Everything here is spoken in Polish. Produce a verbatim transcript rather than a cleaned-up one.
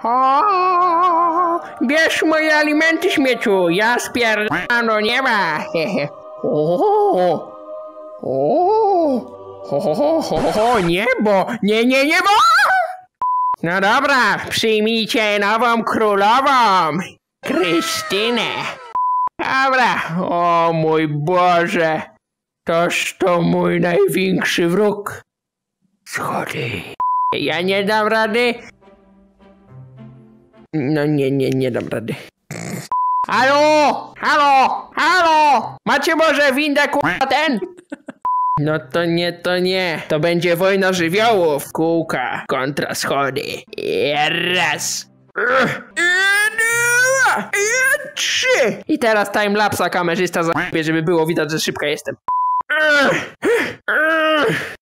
O, bierz moje alimenty, śmieciu, ja spierdam do nieba. O, o, ho, ho, ho, ho, ho, niebo, nie, nie, niebo! No dobra, przyjmijcie nową królową, Krystynę. Dobra, o mój Boże, toż to mój największy wróg. Schody. Ja nie dam rady. No nie, nie, nie dam rady. Halo, halo, halo, macie może windę k***a ten? No to nie, to nie. To będzie wojna żywiołów. Kółka kontra schody. I raz. I dwa. I trzy. I teraz timelapsa kamerzysta za***, żeby było widać, że szybka jestem.